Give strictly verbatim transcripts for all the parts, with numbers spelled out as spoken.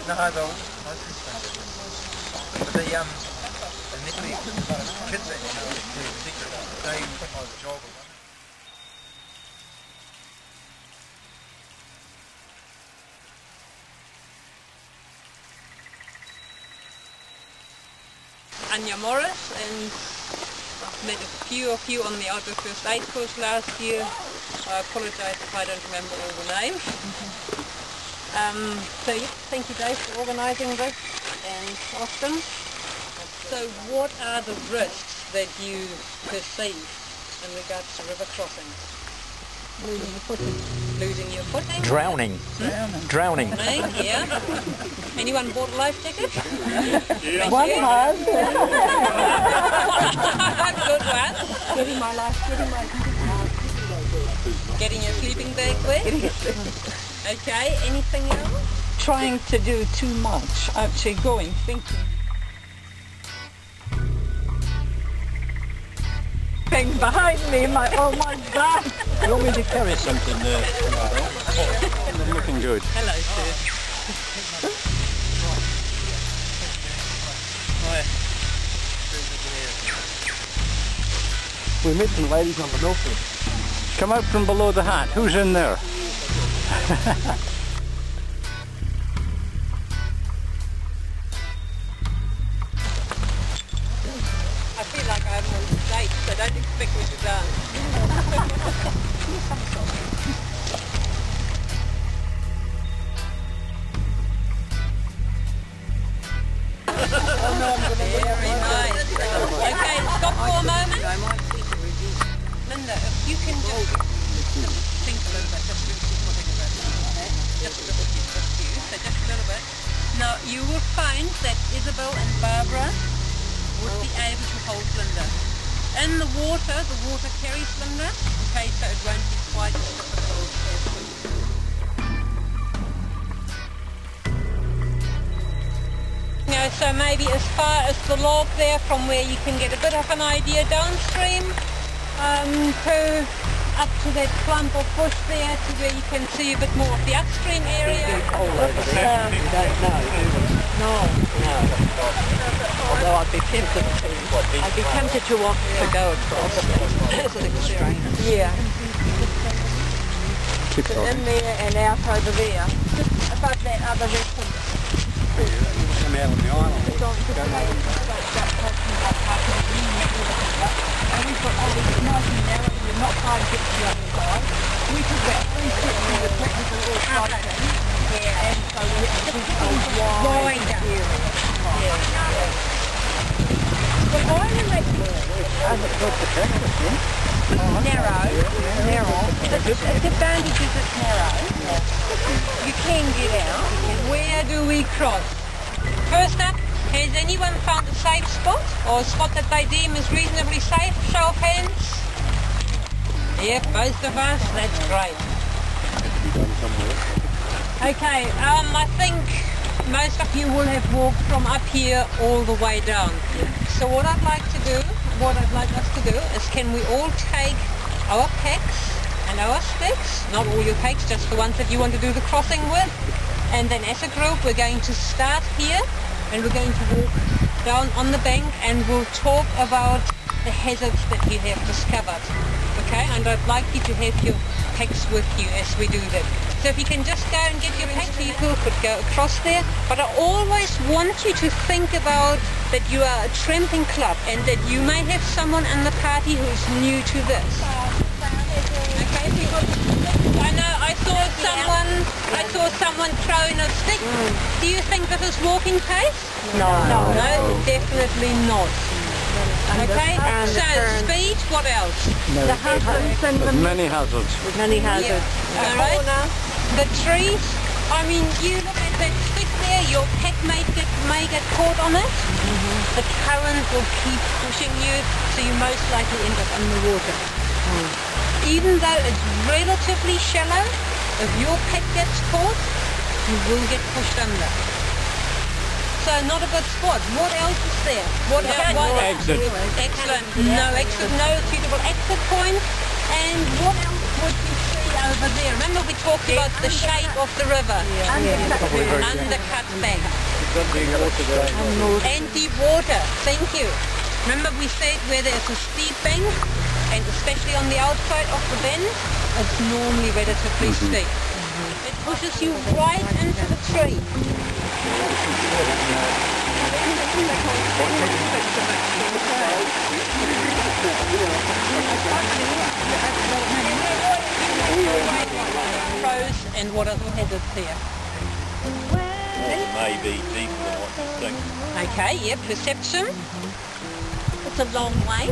No, they'll, I think so. But the, um, initially, kids that, you know, they put my job away. Anja Morris, and I've met a few of you on the outdoor first aid course last year. I apologise if I don't remember all the names. Um, so yeah, thank you Dave for organising this, and Austin. So what are the risks that you perceive in regards to river crossings? Losing your footing. Losing your footing? Drowning. Hmm? Drowning. Drowning, yeah. Anyone bought a life jacket? Yeah. One has. Good one. Getting my life, getting my... Getting your sleeping bag wet? Okay, anything else? Trying to do too much, actually going, thinking. Thing behind me, my, oh my God! You want me to carry something there? You're looking good. Hello, sir. We met some ladies on the north. Come out from below the hat. Who's in there? I feel like I'm on stage, so don't expect me to dance. Very nice. Okay, stop for a moment. Linda, if you can just think a little bit, just really keep putting a bit. Just a little bit, just you, so just a little bit. Now, you will find that Isabel and Barbara would be able to hold Linda. In the water, the water carries Linda, okay, so it won't be quite as difficult as we. You know, so maybe as far as the log there, from where you can get a bit of an idea downstream, um, to up to that clump of bush there, to where you can see a bit more of the upstream area. Um, you don't know, do we? No, no. Although I'd be tempted to, I'd be tempted to want to go across as an experience. Yeah. Keep In there and out over there, just above that other reference. Come out on the island. And we've got all these nice and narrow, we're not trying to get to the other side. We took about three steps in the practical all cycling, yeah. And so we have to keep a wide area. Yeah. Yeah. Well, I relate to it. It's narrow, narrow. It's advantage is it's narrow. You can get out. Where do we cross? First up, has anyone found a safe spot? Or a spot that they deem is reasonably safe? Show of hands. Yeah, both of us. That's great. Okay, um, I think most of you will have walked from up here all the way down. So what I'd like to do, what I'd like us to do is, can we all take our packs and our sticks, not all your packs, just the ones that you want to do the crossing with, and then as a group we're going to start here and we're going to walk down on the bank and we'll talk about the hazards that you have discovered. Okay, and I'd like you to have your packs with you as we do that. So if you can just go and get your packs, so you could go across there. But I always want you to think about that you are a tramping club and that you may have someone in the party who's new to this. Okay, because I know I saw someone, I saw someone throwing a stick. Mm. Do you think this is walking pace? No. No. No, definitely not. Okay, And so speed, what else? No. The hazards and the Many hazards. many hazards. Yeah. All right. The trees, I mean, you look at that stick there, your pack may get, may get caught on it. Mm-hmm. The current will keep pushing you, so you most likely end up in the water. Mm. Even though it's relatively shallow, if your pack gets caught, you will get pushed under. So not a good spot. What else is there? What else? No exit. Excellent. No exit, no suitable exit point. And what else what you see over there. Remember we talked about the shape of the river? Yeah. Yeah. Undercut bank. Water And deep water, thank you. Remember we said where there's a steep bank, and especially on the outside of the bend, it's normally relatively Mm-hmm. steep. Mm-hmm. It pushes you right into the tree. Pros and what are the hazards here? Maybe deeper than what you think. Okay, yeah, perception. It's a long way.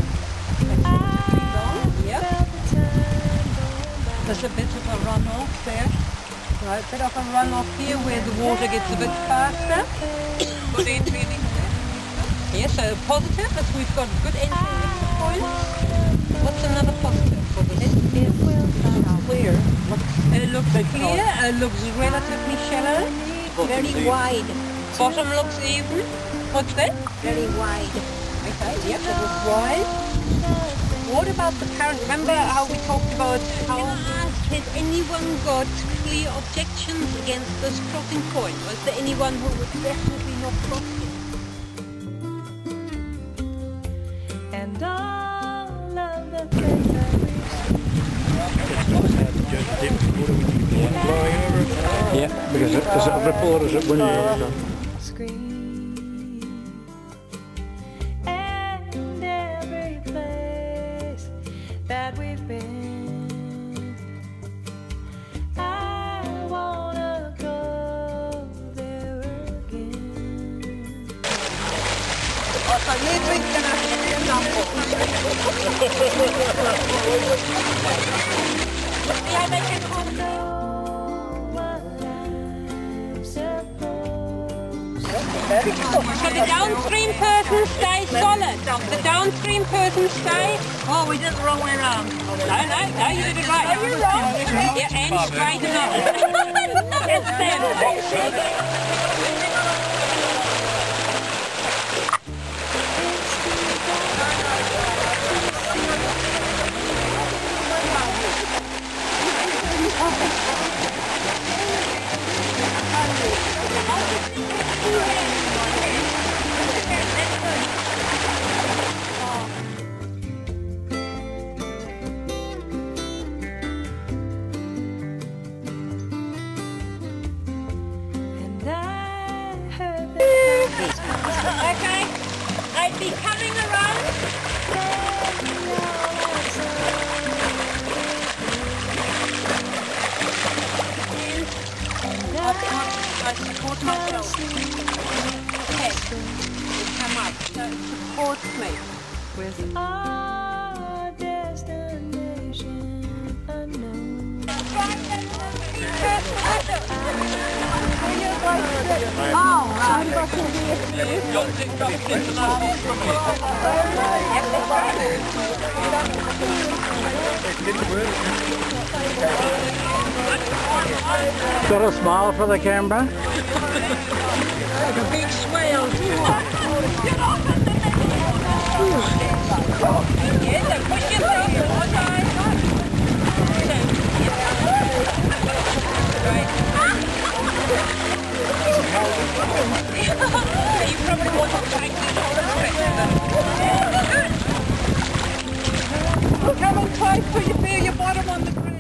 Yep. There's a bit of a runoff there. Right, a bit of a runoff here where the water gets a bit faster. Good entry and exit. Yeah, so positive is we've got good entry and exit points. What's another positive for this? It looks clear. It looks clear, it looks relatively shallow. Very wide. Bottom looks even. What's that? Very wide. Okay, yep, it was wide. What about the current? Remember how we talked about how... Can I ask, has anyone got clear objections against this crossing point? Was there anyone who would definitely not cross it? And all of the things that Yeah, because it, is it a ripple or is it wind? we scream, and every place that we've been, I wanna go there again. So you're drinking a Yeah, they can hold So the downstream person stays solid. The downstream person stays. Oh, we did the wrong way around. No, no, no, you did it right. Are you wrong? Yeah, and straight enough. Yes, Sam. And I heard that Okay, I'd be coming around. I support myself. Okay, come up. So it supports me. with our destination unknown. Oh, right. Got a smile for the camera? Like a big swale. Yeah, so push yourself one time. Right. You probably want to try to come on twice till you feel your bottom on the ground.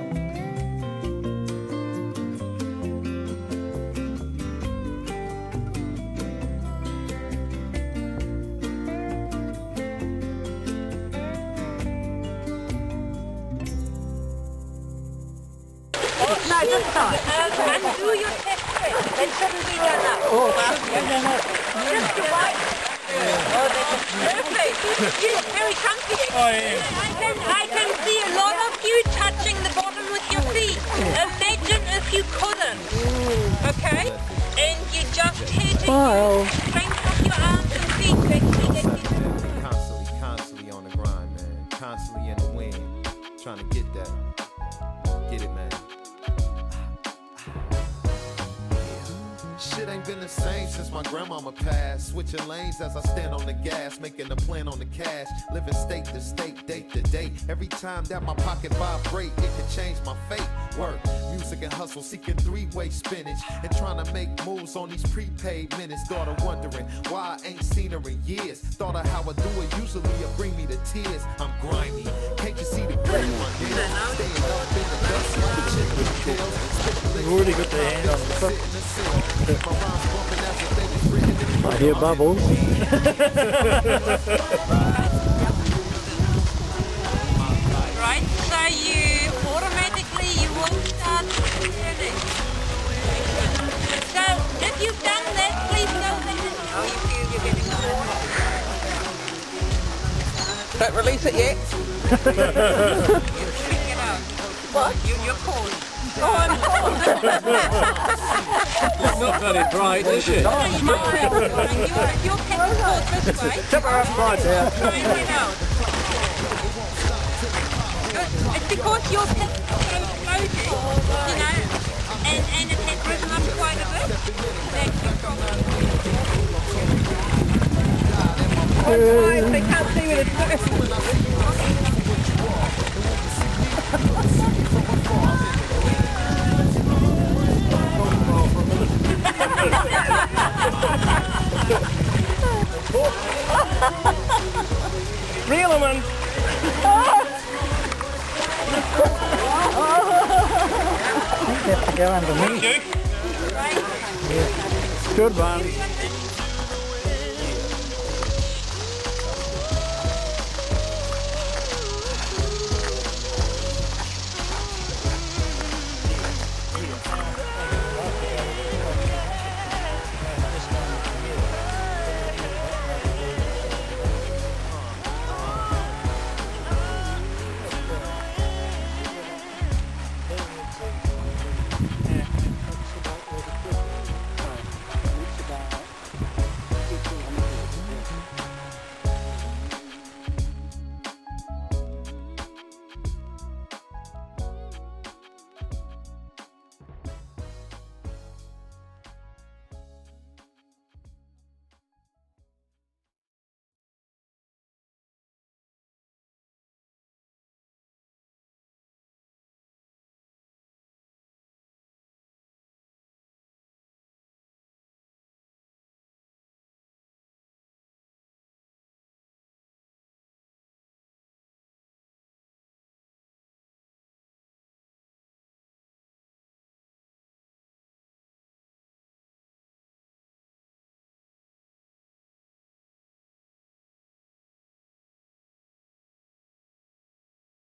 No, just start. Undo your test trick. That shouldn't be done now. Oh, Just the right. Oh, that's perfect. You look very comfy. Oh, yeah. I can, I can see a lot of you touching the bottom with your feet. Imagine if you couldn't. Okay? And you just had to Wow. use the strength of your arms and feet to actually get you. Constantly, constantly on the grind, man. Constantly in the wind, trying to get that. Get it, man. Shit ain't been the same since my grandmama passed. Switching lanes as I stand on the gas, making a plan on the cash. Living state to state, date to date. Every time that my pocket vibrate, it could change my fate. Work, music and hustle, seeking three-way spinach, and trying to make moves on these prepaid minutes. Daughter wondering why I ain't seen her in years. Thought of how I do it, usually it bring me to tears. I'm grimy, can't you see the grit in my heels? Staying up in the dust like a chick with pills. You've already got the hand on the foot. I hear bubbles. Right, so you automatically you will start turning. So if you've done that, please know that you feel you're getting on. Don't release it yet. Pick it out. What? You, you're cold. Oh, I'm cold. It's not very bright, is it? No, you might have to. Your, your cat is cold this way. Tip her up right there. Try and get out. It's because your cat is so floating, you know, and, and it has risen up quite a bit. That's the problem. Oh, guys, they can't see what it's doing. Reel him in. You have to go underneath. Yeah. Good one.